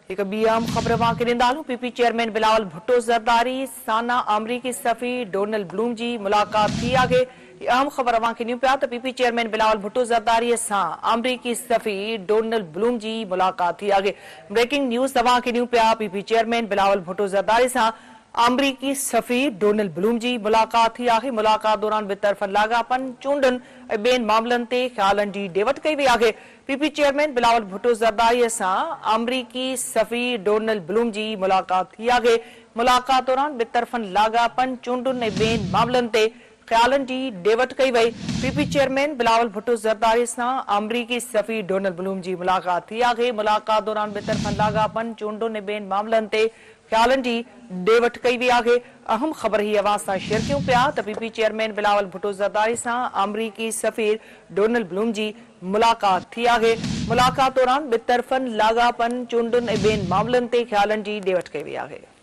एक ॿी अहम ख़बर वांके ॾींदालूं। पीपी चेयरमैन बिलावल भुट्टो ज़रदारी साना अमरीकी सफ़ी डोनाल्ड ब्लूम जी मुलाकात थी आहे। अहम ख़बर वांके ॾियूं पिया त पीपी चेयरमैन बिलावल भुट्टो ज़रदारी सां अमरीकी सफ़ी डोनाल्ड ब्लूम जी मुलाकात थी आहे। ब्रेकिंग न्यूज़ तव्हांखे ॾियूं पिया। पीपी चेयरमैन बिलावल भुट्टो ज़रदारी सां अमरीकी सफ़ी डोनाल्ड ब्लूम जी मुलाकात थी आहे। मुलाकात दौरान ॿितरफ़नि लाॻापन चूंडुनि ऐं ॿियनि मामलनि ते ख़्यालनि जी ॾेवट कई वई आहे। पीपी चेयरमैन बिलावल भुट्टो ज़रदारी सां अमरीकी सफ़ी डोनाल्ड ब्लूम जी मुलाकात थी आहे। मुलाकात दौरान ॿितरफ़नि लाॻापन चूंडुनि ऐं ॿियनि मामलनि ते ख़्यालनि जी ॾेवट कई वई। पीपी चेयरमैन बिलावल भुट्टो ज़रदारी सां अमरीकी सफ़ी डोनाल्ड ब्लूम जी मुलाकात थी आहे। मुलाकात दौरान ॿितरफ़नि लाॻापन चूंडुनि ऐं ॿियनि मामलनि ते ख़्यालनि जी ॾेवट कई वई आहे। अहम ख़बर ही अवां सां शेयर कयूं पिया त पीपी चेयरमैन बिलावल भुट्टो ज़रदारी सां अमरीकी सफ़ीर डोनाल्ड ब्लूम जी मुलाकात थी आहे। मुलाकात दौरान ॿितरफ़नि लाॻापन चूंडुनि ऐं ॿियनि मामलनि ते ख़्यालनि जी ॾेवट कई वई आहे।